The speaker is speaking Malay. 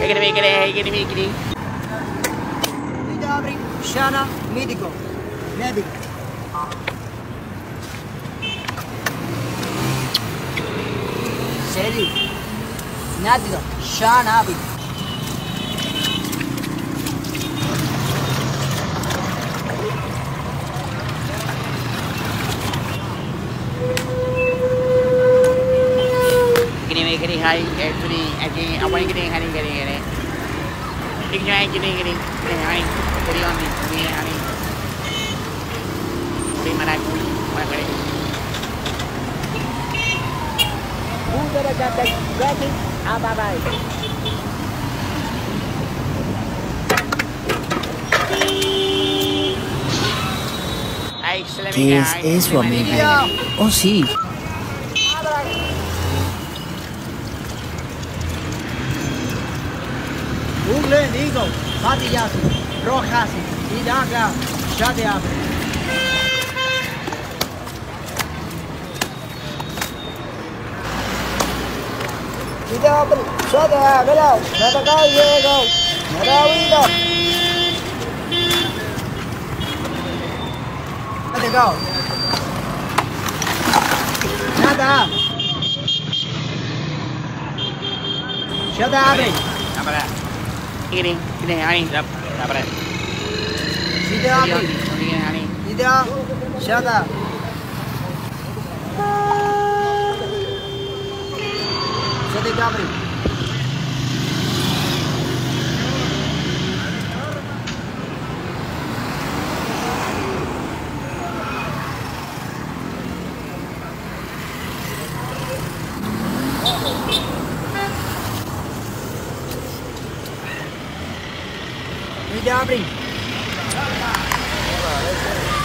Gini. Tidak abri, Shana, medico, medic. Seri, Nadido, Shana abri. Gini hai, actually, apa yang gini hai. Gini hai, jadi on gini hai. Mana kali? Udah jadi, apa? ¿Qué es eso, amiga? Oh, sí. Google, digo, patillas, rojas, y daga, ya te abre. Tidak abre, ya te abre, ya te cae, ya te abre. Let it go. Nada. Shut up. Apa? Gini hai. Apa? Tidak abre. Gini hai. Tidak. Shut up. Tidak abre. Tidak abri.